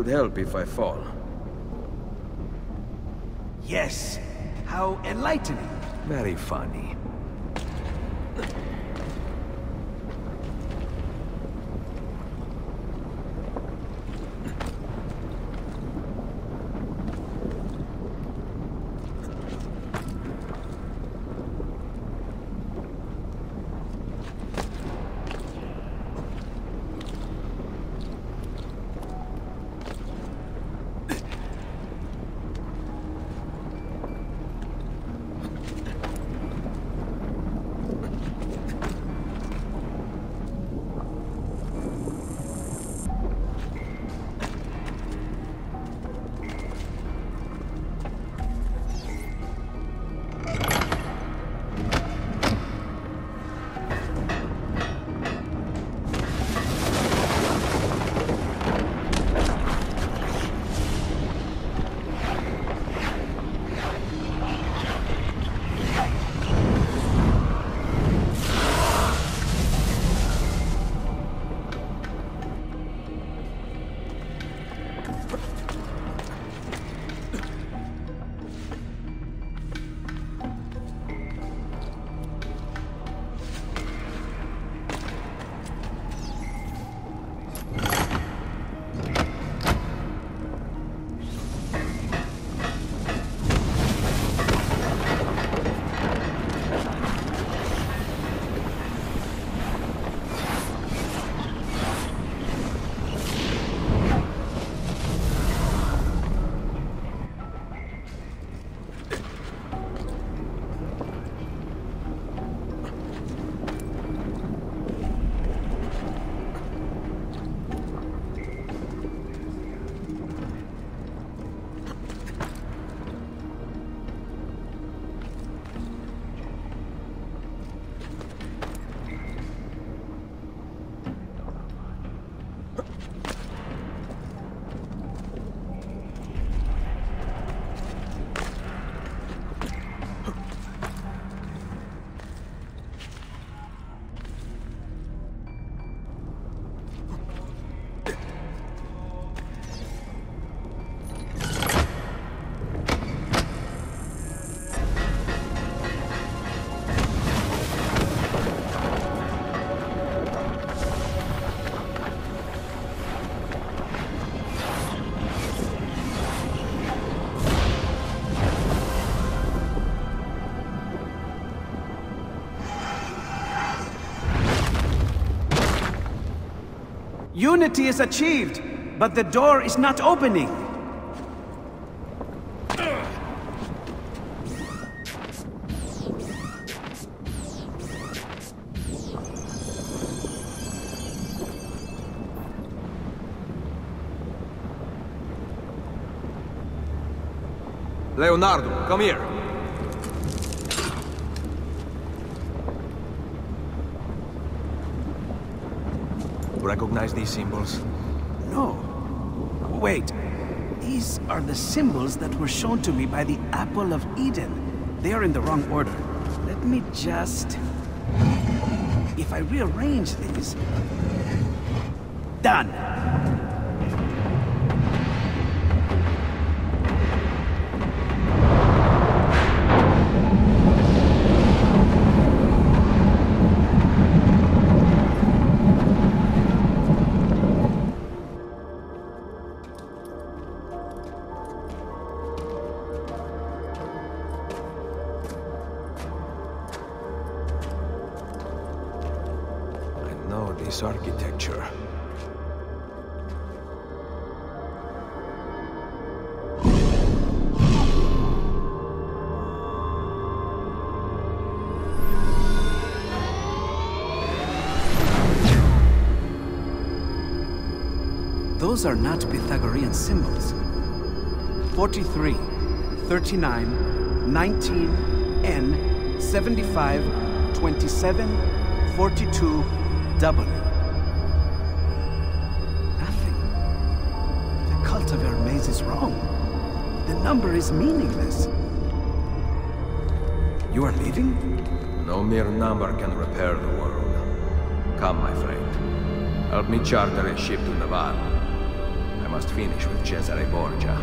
would help if I fall. Yes. How enlightening. Very funny. Unity is achieved, but the door is not opening. Leonardo, come here. Recognize these symbols? No. Wait. These are the symbols that were shown to me by the Apple of Eden. They are in the wrong order. Let me just... If I rearrange these... Done! This architecture. Those are not Pythagorean symbols. 43, 39, 19, N, 75, 27, 42, W. Nothing. The cult of Hermes is wrong. The number is meaningless. You are leaving? No mere number can repair the world. Come, my friend. Help me charter a ship to Navarre. I must finish with Cesare Borgia.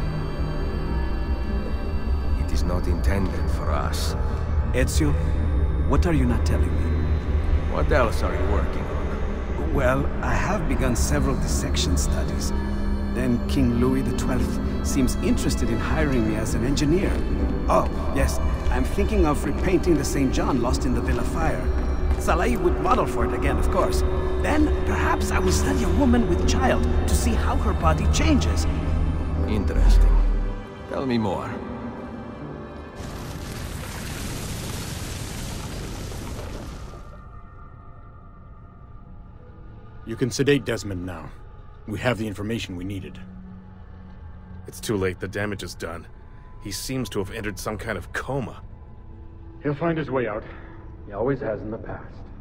It is not intended for us. Ezio, what are you not telling me? What else are you working on? Well, I have begun several dissection studies. Then King Louis XII seems interested in hiring me as an engineer. Oh, yes, I'm thinking of repainting the St. John lost in the Villa Fire. Salai would model for it again, of course. Then, perhaps I will study a woman with child to see how her body changes. Interesting. Tell me more. You can sedate Desmond now. We have the information we needed. It's too late. The damage is done. He seems to have entered some kind of coma. He'll find his way out. He always has in the past.